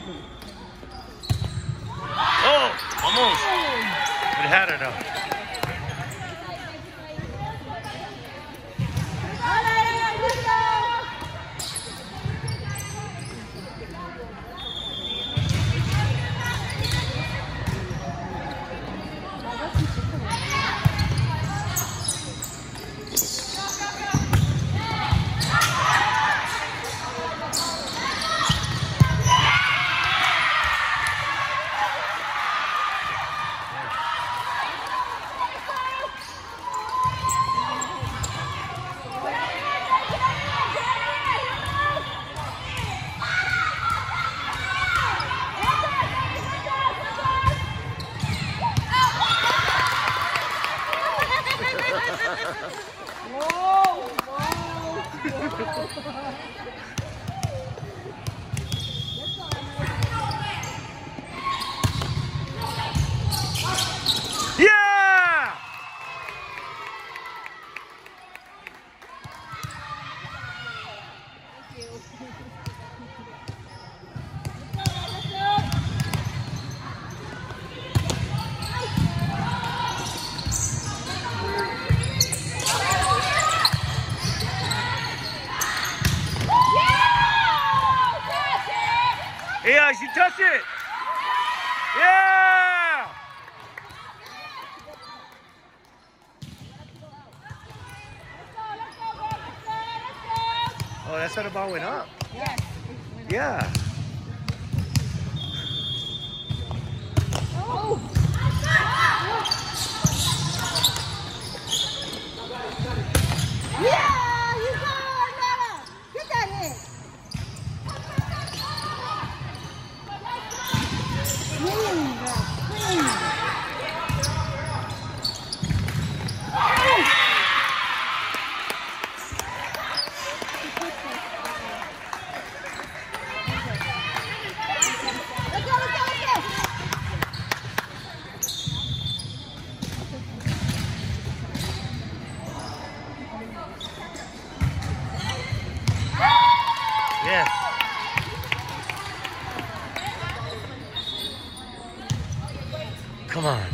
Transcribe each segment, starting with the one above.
Oh, almost. It had her though. Yeah! Yeah, she touched it. Yeah! Oh, that's how the ball went up. Yes. Yeah. Oh. Yeah, you got it, Nana. Get that in. Yes. Come on.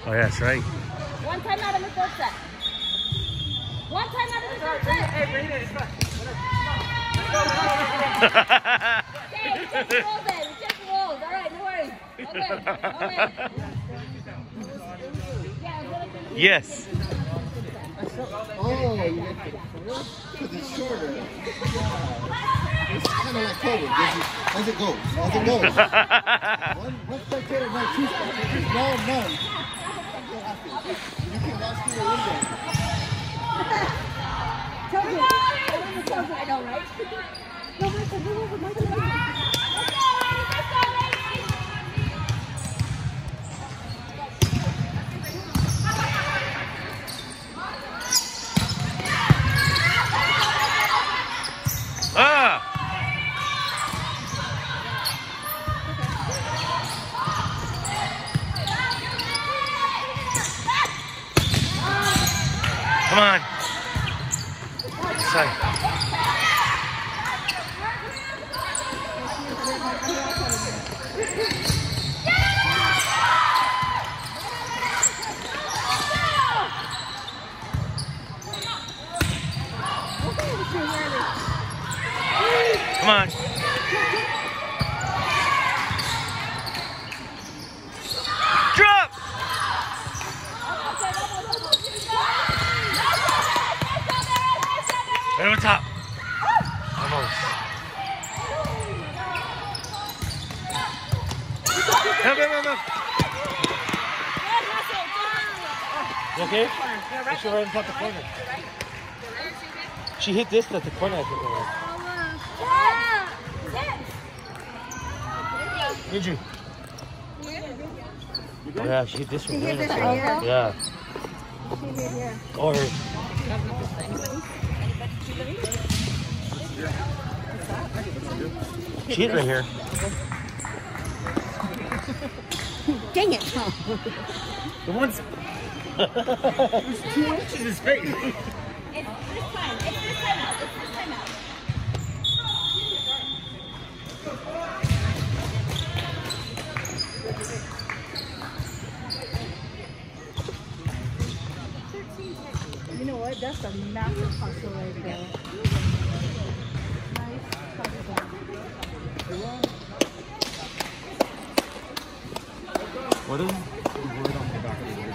Oh, yeah, that's right. One time out of the third set. One time out of the third set. Hey, bring it. It's fine. Okay, we check the rolls then. We check the rolls. All right, no worries. Okay. Yes. Oh, you get because it's shorter. It's kind of like COVID. As it goes. One spectator, no, two spectators. No, none. You can last through the window. I know, right? Ah! Come on. Sorry. Come on. Drop! Right on top. Almost. Come. You okay? She right on top of the corner. She hit this at the corner, I think. Did you? Oh, yeah, she hit this one. Yeah. Or she hit right here. Dang it. The one's it was 2 inches in space. It's this time. It's this time out. You know what? That's a massive hustle right there. Nice hustle. What is the word on the back of the word?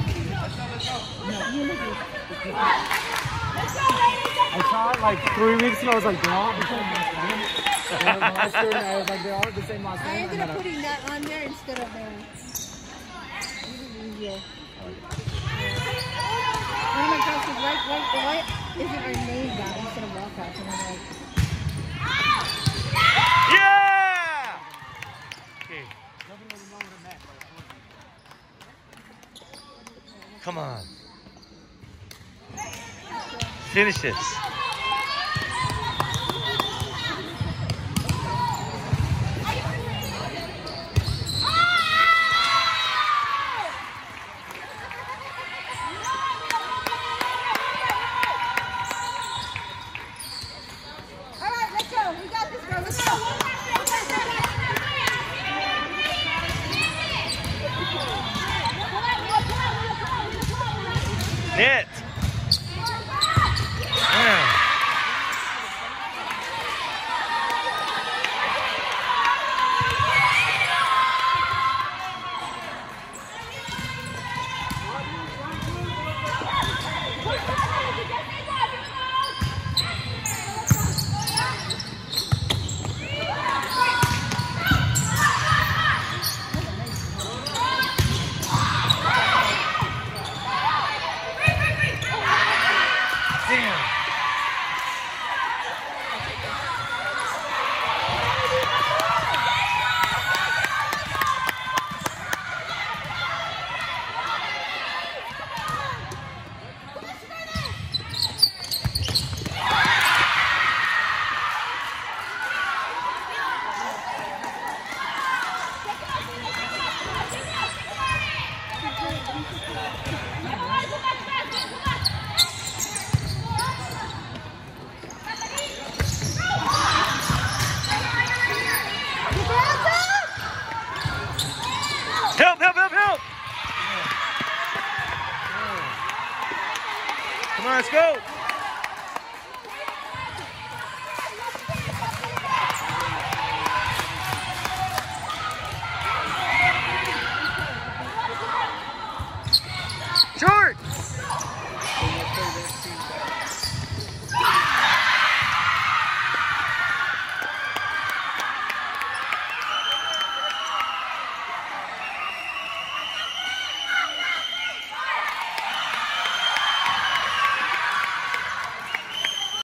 I saw it like 3 weeks ago. I was like, they're all the same last name. And then last year, I was like, they're all the same last I name. ended up putting that on there instead of there. Oh my gosh, the white isn't our name down instead of walkouts, and I'm like, Yeah! Okay. Come on. Finish this. all right, let's go. We got this, girl. Let's go. Net. Yeah. Let's go.